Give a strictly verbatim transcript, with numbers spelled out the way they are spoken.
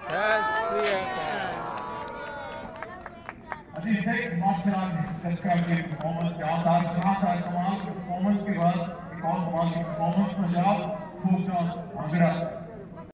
Performance शानदार शानदार कमाल की परफॉर्मेंस के बाद एक और कमाल की performance Punjab folk dance bhangra.